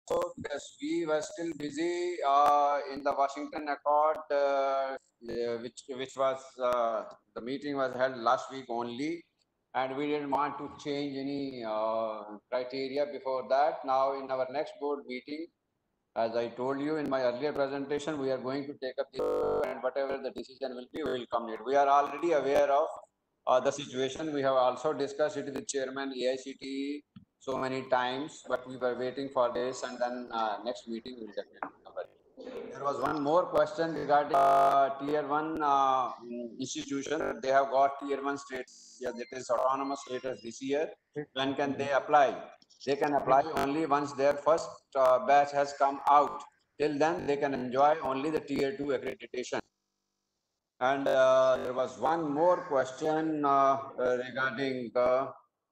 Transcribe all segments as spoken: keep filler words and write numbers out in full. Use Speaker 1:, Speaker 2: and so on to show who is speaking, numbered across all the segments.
Speaker 1: also, because we were still busy uh, in the Washington Accord, uh, which which was uh, the meeting was held last week only, and we didn't want to change any uh, criteria before that. Now, in our next board meeting, as I told you in my earlier presentation, we are going to take up this, and whatever the decision will be, we will commit. We are already aware of uh, the situation. We have also discussed it with Chairman A I C T E so many times, but we were waiting for this, and then uh, next meeting will definitely cover it. There was one more question regarding uh, tier one uh, institution. They have got tier one status. Yeah, that is autonomous status this year. When can they apply? They can apply only once their first uh, batch has come out. Till then, they can enjoy only the tier two accreditation. And uh, there was one more question uh, regarding uh,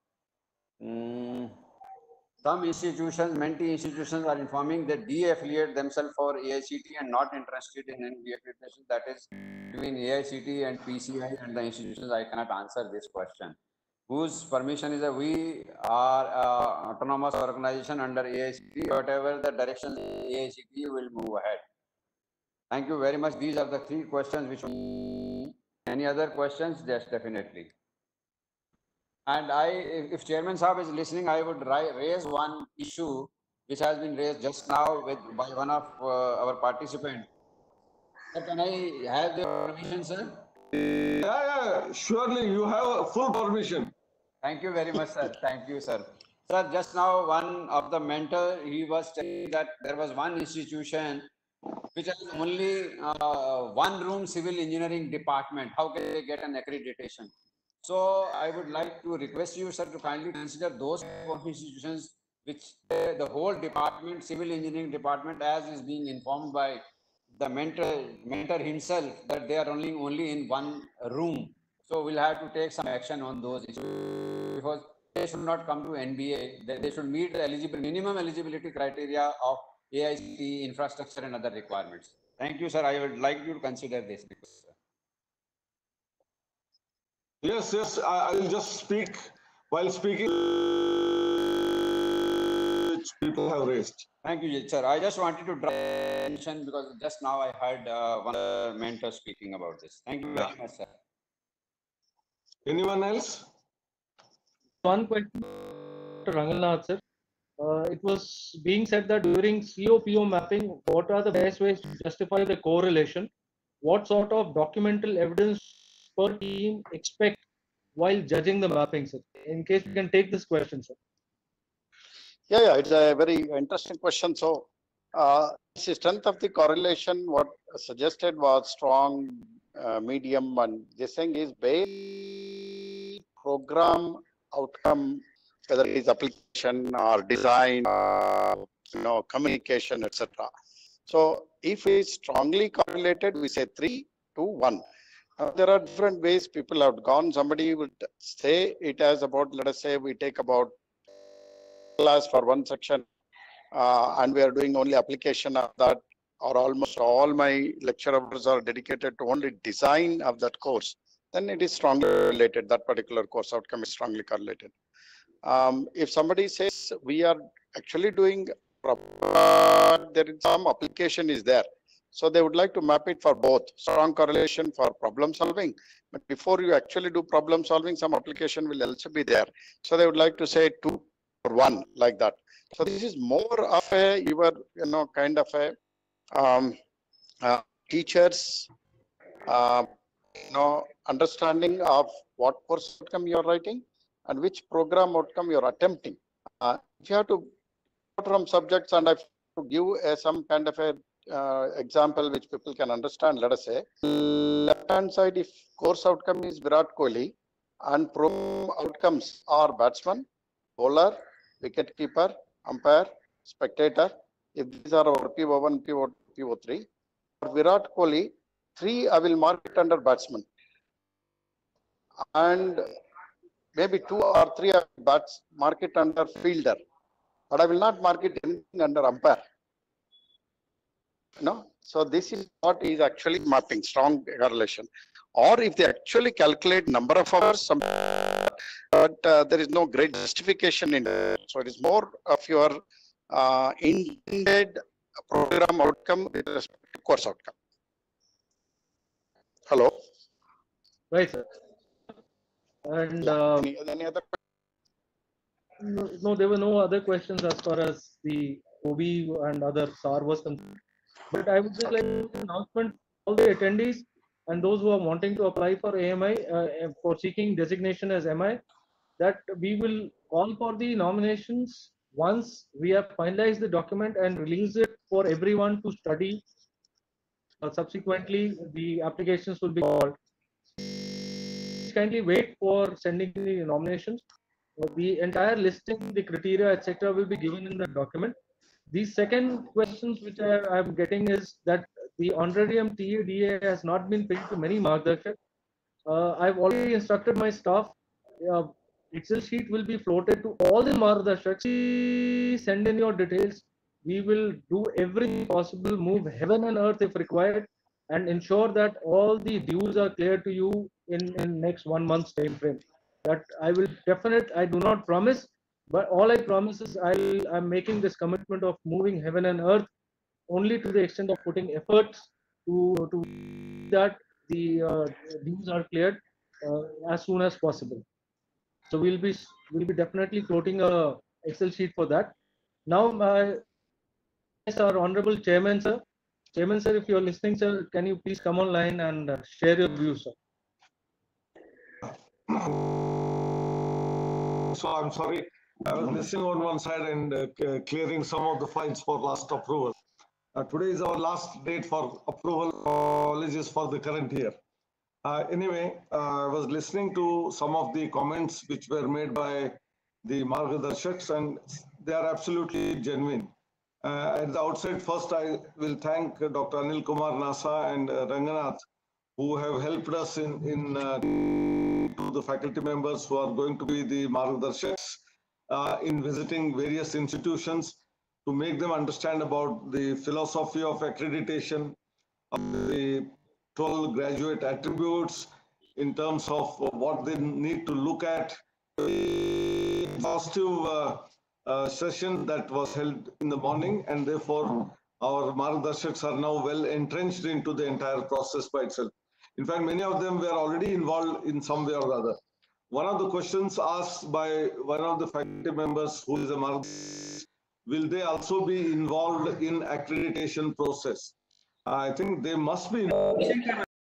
Speaker 1: um, some institutions, Menti institutions are informing that de-affiliate themselves for A I C T E and not interested in any de-affiliation. That is between A I C T E and P C I and the institutions. I cannot answer this question. Whose permission is that we are uh, autonomous organization under A I C T E. Whatever the direction A I C T E will move ahead. Thank you very much. These are the three questions which. Any other questions? Yes, definitely. And I, if Chairman Saab is listening, I would raise one issue which has been raised just now with by one of uh, our participants. Sir, can I have the permission, sir?
Speaker 2: Yeah, yeah, surely you have full permission.
Speaker 1: Thank you very much, sir. Thank you, sir. Sir, just now one of the mentor, he was saying that there was one institution which has only uh, one room civil engineering department. How can they get an accreditation? So I would like to request you, sir, to kindly consider those institutions which uh, the whole department, civil engineering department, as is being informed by the mentor, mentor himself, that they are only only in one room. So we'll have to take some action on those issues because they should not come to N B A. They, they should meet the eligible minimum eligibility criteria of A I C T E, infrastructure and other requirements. Thank you, sir. I would like you to consider this.
Speaker 2: Yes, yes, I, I will just speak. While speaking, people have raised.
Speaker 1: Thank you, sir. I just wanted to draw attention because just now I heard uh, one mentor speaking about this. Thank you very yeah. much, sir.
Speaker 2: Anyone else?
Speaker 3: One question, Rangannath, sir. Uh, it was being said that during C O P O mapping, what are the best ways to justify the correlation? What sort of documental evidence per team expect while judging the mapping, sir? In case we can take this question, sir.
Speaker 4: Yeah, yeah, it's a very interesting question. So, uh, the strength of the correlation, what suggested was strong, uh, medium, and this thing is based program outcome, whether it is application or design, uh, you know, communication, et cetera. So, if it is strongly correlated, we say three, two, one. Uh, there are different ways people have gone. Somebody would say it as about, let us say, we take about class for one section, uh, and we are doing only application of that, or almost all my lecture hours are dedicated to only design of that course. Then it is strongly related. That particular course outcome is strongly correlated. Um, if somebody says we are actually doing, there is some application is there. So they would like to map it for both, strong correlation for problem solving. But before you actually do problem solving, some application will also be there. So they would like to say two or one, like that. So this is more of a, your, you know, kind of a um, uh, teachers, uh, you know, understanding of what course outcome you are writing and which program outcome you are attempting. Uh, if you have to from subjects, and I have to give a, some kind of a uh, example which people can understand, let us say, left hand side, if course outcome is Virat Kohli and program outcomes are batsman, bowler, wicket keeper, umpire, spectator, if these are our P O one, P O two, P O three, for Virat Kohli, three I will mark it under batsman, and maybe two or three I will bats, mark it under fielder, but I will not mark it anything under umpire. No, so this is what is actually mapping, strong correlation. Or if they actually calculate number of hours, some, but uh, there is no great justification in it. So it is more of your uh, intended program outcome with respect to course outcome. Hello.
Speaker 3: Right, sir. And
Speaker 4: Yeah.
Speaker 3: uh,
Speaker 4: Any, any other?
Speaker 3: no, no, there were no other questions as far as the O B and other S A R was concerned. But I would just like to make an announcement for all the attendees and those who are wanting to apply for A M I, uh, for seeking designation as M I, that we will call for the nominations once we have finalized the document and release it for everyone to study. Uh, subsequently, the applications will be called. Kindly wait for sending the nominations. Uh, The entire listing, the criteria, et cetera, will be given in the document. The second questions which I am getting is that the honorarium T A D A has not been paid to many Margdarshak. Uh, I've already instructed my staff. Uh, Excel sheet will be floated to all the Margdarshaks. Send in your details. We will do everything possible, move heaven and earth if required, and ensure that all the dues are clear to you in, in next one month's time frame. That I will definite. I do not promise, but all I promise is I'll, I'm making this commitment of moving heaven and earth only to the extent of putting efforts to, to that the uh, dues are cleared uh, as soon as possible. So we'll be we'll be definitely floating a Excel sheet for that. Now, my yes, our honorable chairman, sir. Chairman, sir, if you're listening, sir, can you please come online and uh, share your views, sir?
Speaker 2: So I'm sorry, I was listening on one side and uh, clearing some of the files for last approval. Uh, today is our last date for approval colleges for the current year. Uh, anyway, uh, I was listening to some of the comments which were made by the Margdarshaks, and they are absolutely genuine. Uh, at the outset, first I will thank Doctor Anil Kumar Nasa and uh, Ranganath, who have helped us in, in uh, to the faculty members who are going to be the Margdarshaks uh, in visiting various institutions to make them understand about the philosophy of accreditation, of the twelve graduate attributes in terms of what they need to look at. A positive uh, uh, session that was held in the morning, and therefore our Margdarshaks are now well entrenched into the entire process by itself. In fact, many of them were already involved in some way or other. One of the questions asked by one of the faculty members who is a Margdarshak, will they also be involved in accreditation process? I think they must be involved.